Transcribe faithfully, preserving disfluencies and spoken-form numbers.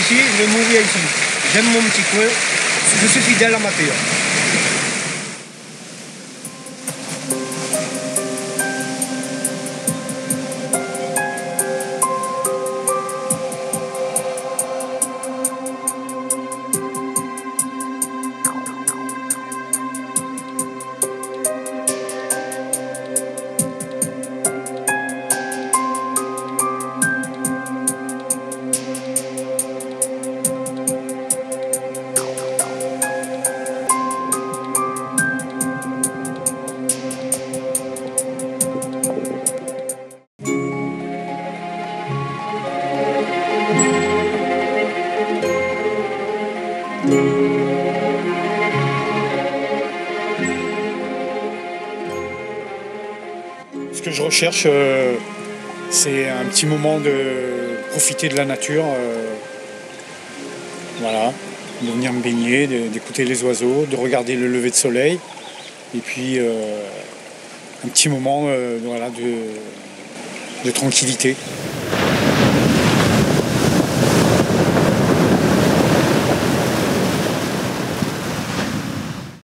ici, je vais mourir ici. J'aime mon petit coin, je suis fidèle à ma terre. Ce que je recherche, euh, c'est un petit moment de profiter de la nature, euh, voilà, de venir me baigner, de- d'écouter les oiseaux, de regarder le lever de soleil, et puis euh, un petit moment euh, voilà, de, de tranquillité.